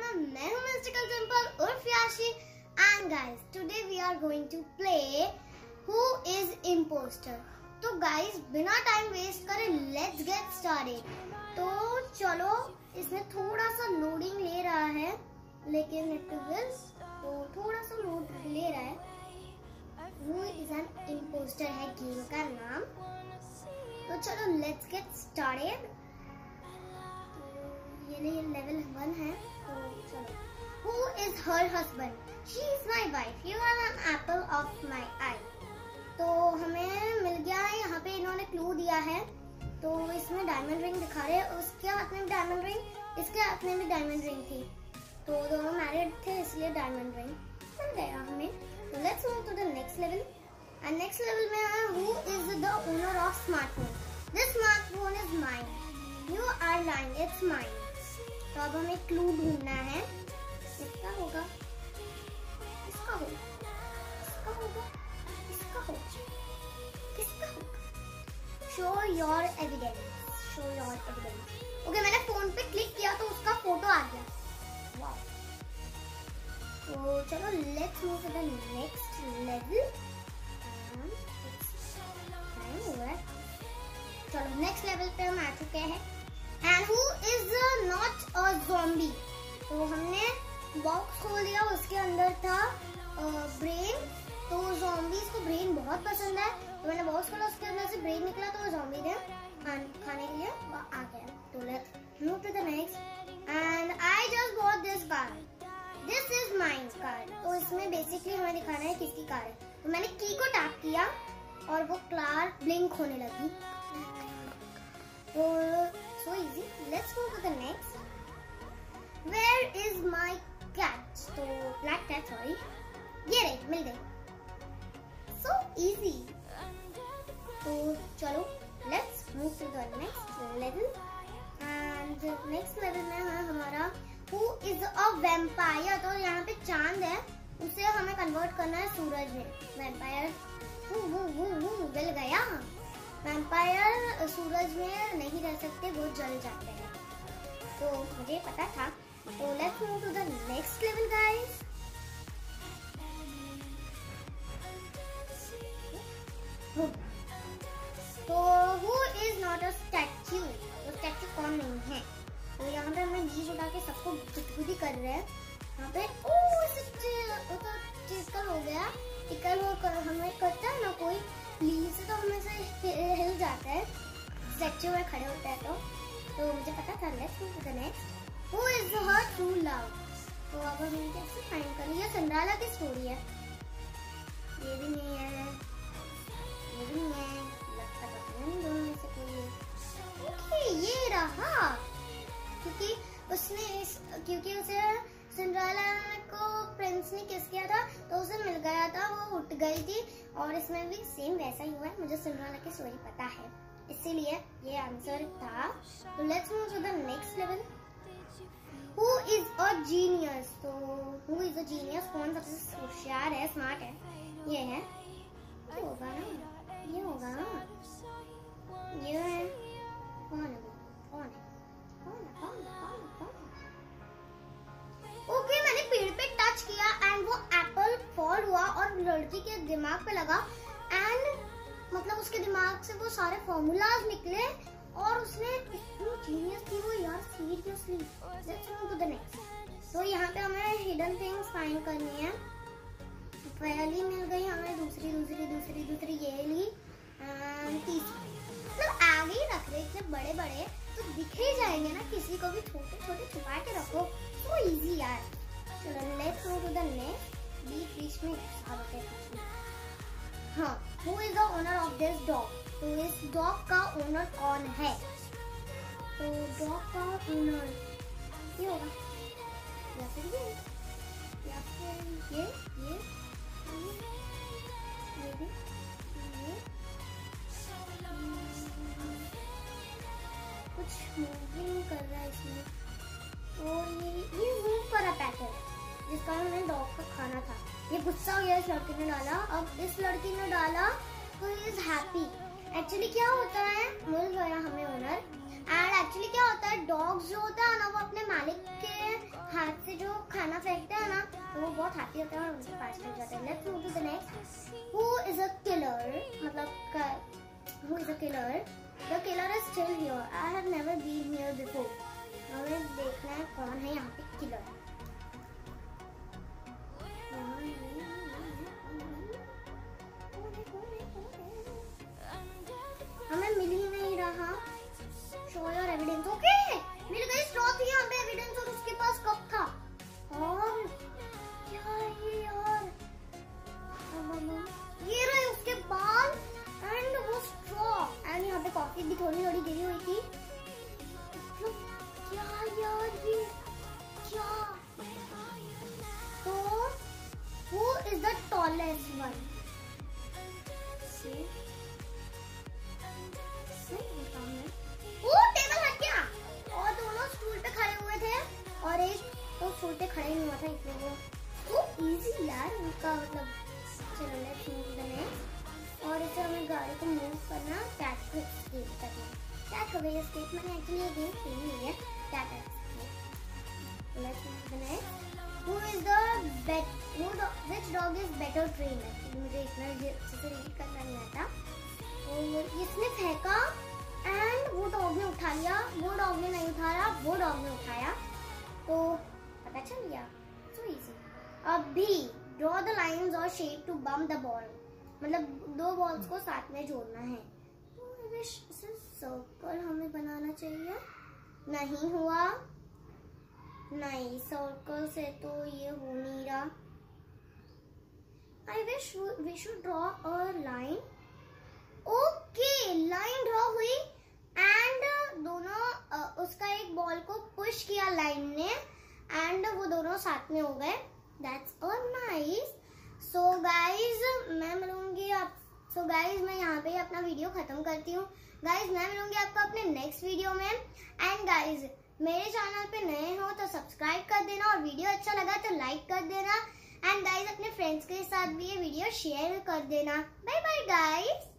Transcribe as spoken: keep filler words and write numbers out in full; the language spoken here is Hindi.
मैं हूँ Mistical Dimple उर्फ याशी and guys today we are going to play who is imposter। तो guys बिना टाइम वेस्ट करे let's get started। तो चलो इसमें थोड़ा सा लोडिंग ले रहा है लेकिन it will तो थोड़ा सा लोड ले रहा है। Who is an imposter है गेम का नाम। तो चलो let's get started। ये नहीं लेवल वन है तो चलो। Who is her husband? She is my wife. You are an apple of my eye। तो हमें मिल गया है यहाँ पे, इन्होंने क्लू दिया है। तो इसमें डायमंड रिंग दिखा रहे हैं, उसके हाथ में भी डायमंड रिंग, इसके हाथ में भी डायमंड रिंग थी। तो दोनों मैरिड थे इसलिए डायमंड रिंग मिल गया हमें। तो let's move to the next level. And next level में है who is the owner of smartphone? This smartphone is mine. You are lying. It's mine। तो अब हमें क्लू ढूंढना है। इसका होगा, इसका होगा, इसका होगा, इसका होगा, किसका होगा? Show your evidence. Show your evidence. Okay, मैंने फोन पे क्लिक किया तो उसका फोटो आ गया। वाह। तो चलो let's move to the next level. Time हो रहा है। चलो नेक्स्ट लेवल पे हम आ चुके हैं। And who is not a zombie? तो हमने बॉक्स खोल दिया, उसके अंदर था ब्रेन। तो zombies को ब्रेन बहुत पसंद है, तो मैंने बॉक्स खोला, उसके अंदर से ब्रेन निकला तो वो zombie ने खाने के लिए वो आ गया। तो let's move to the next। And I just bought this car. This is mine car। तो इसमें बेसिकली हमें दिखाना है किसकी कार है। तो मैंने की को टैप किया और वो कार ब्लिंक होने लगी। तो so easy। Let's move to the next। Where is my cat? तो black cat, sorry। ये रही, मिल गई। So easy। तो चलो let's move to the next level। And next level में है हमारा who is a vampire। तो यहाँ पे चांद है, उसे हमें कन्वर्ट करना है सूरज में। वैम्पायर वो वो वो वो मिल गया। वैम्पायर सूरज में नहीं रह सकते, वो जल जाते हैं। तो मुझे पता था। तो let's move to the next level guys. तो who is not a statue? तो स्टैच्यू कौन नहीं है? तो यहाँ पे हमें लीज उठा के सबको गुदगुदी कर रहे हैं। यहाँ पे ओ तो टिकल हो गया। टिकल वो कर, हमें करता है ना कोई लीज से, तो हमें से हिल जाता है स्टैच्यू में खड़े होता है। तो तो मुझे पता था। Let's move to the next. Who is her true love? तो अब हम कैसे फाइंड करें? ये सिंड्रेला की स्टोरी है। ये भी नहीं है, ये भी नहीं है, लगता है इन दोनों में से कोई है। ओके ये रहा। क्योंकि उसने इस क्योंकि उसे सिंड्रेला को प्रिंस ने किस किया था तो उसे मिल गया था, वो उठ गई थी। और इसमें भी सेम वैसा ही हुआ है। मुझे सिंड्रेला की स्टोरी पता है, इसीलिए ये आंसर था। तो let's move to the next level. Who is a genius? तो हु इज अ जीनियस? कौन सबसे होशियार है, स्मार्ट है? ये है, ये होगा ना, ये होगा ना, ये है। कौन है वो? कौन है? कौन है? कौन है? कौन है? कौन है? ओके okay, मैंने पेड़ पे टच किया एंड वो एप्पल फॉल हुआ और लड़की के दिमाग पे लगा। एंड मतलब उसके दिमाग से वो सारे फॉर्मूलाज निकले और उसने इतनी जीनियस थी वो यार, seriously. Let's move to the next. तो यहाँ पे हमें हिडन थिंग्स फाइंड करनी है। पहली मिल गई हमें, दूसरी दूसरी दूसरी दूसरी ये ली, तीसरी। मतलब आगे ही रख रहे, इतने बड़े बड़े तो दिख ही जाएंगे ना, किसी को भी छोटे छोटे छुपा के रखो। तो इजी यार। चलो let's move to the next. बीच बीच में हाँ, who is the owner of this dog? तो इस डॉग का ओनर कौन है? तो डॉग का ओनर ये होगा, या फिर ये, या फिर ये ये ये ये भी ये कुछ मूविंग कर रहा है इसमें। तो ये ये मूव कर रहा पैकेट जिसका हमने डॉग का खाना था। ये गुस्सा हो गया, इस लड़की ने डाला। अब इस लड़की ने डाला तो ही इज हैप्पी। एक्चुअली क्या होता है, मिल गया हमें ओनर। एंड एक्चुअली क्या होता है, डॉग्स जो होता है ना वो अपने मालिक के हाथ से जो खाना फेंकते हैं ना तो वो बहुत हैप्पी होते हैं और उनके पास लग जाते हैं। Let's move to the next. Who is a killer, मतलब who is a killer? The killer is still here, I have never been here before. हमें देखना है कौन है यहाँ पे किलर। हमें मिल ही नहीं रहा। Show your evidence. ओके, मिल गई। स्ट्रॉ थी यहाँ पे एविडेंस और उसके पास कप था। और क्या ये यार, ये रहे उसके बाल एंड वो स्ट्रॉ एंड यहाँ पे कॉफी भी थोड़ी थोड़ी गिरी हुई थी। क्या यार ये क्या? तो who is the tallest one? See? वो टेबल हट गया और दोनों स्टूल पे खड़े हुए थे और एक तो स्टूल पे खड़े नहीं हुआ था, इसलिए वो तो इजी यार उनका, मतलब चलो लेट्स मूव द नेक्स्ट। और इसे हमें गाड़ी को मूव करना, कैट को एस्केप करना। कैट को भी एस्केप, मैंने एक्चुअली ये गेम खेली हुई है। Cat escape. Let's move the next. Who is the bet? Who do, which dog is better trained? मुझे इतना अच्छे से रीड करना नहीं आता। और इसने फेंका एंड वो डॉग ने उठा लिया, वो डॉग ने नहीं उठाया, वो डॉग ने उठाया, तो पता चल गया। So easy. अभी ड्रॉ द लाइंस और shape to bump the ball, मतलब दो बॉल्स को साथ में जोड़ना है। तो विश सर्कल हमें बनाना चाहिए। नहीं हुआ, नहीं सर्कल से तो ये हो नहीं रहा। I wish we should draw a line. Okay, line draw हुई एंड दोनों uh, उसका एक बॉल को पुश किया लाइन ने एंड वो दोनों साथ में हो गए। That's all nice. So guys मैं मिलूंगी आप सो so गाइज मैं यहाँ पे अपना वीडियो खत्म करती हूँ। गाइज मैं मिलूंगी आपको अपने नेक्स्ट वीडियो में। एंड गाइज मेरे चैनल पे नए हो तो सब्सक्राइब कर देना और वीडियो अच्छा लगा तो लाइक कर देना। एंड गाइज अपने फ्रेंड्स के साथ भी ये वीडियो शेयर कर देना। Bye bye guys.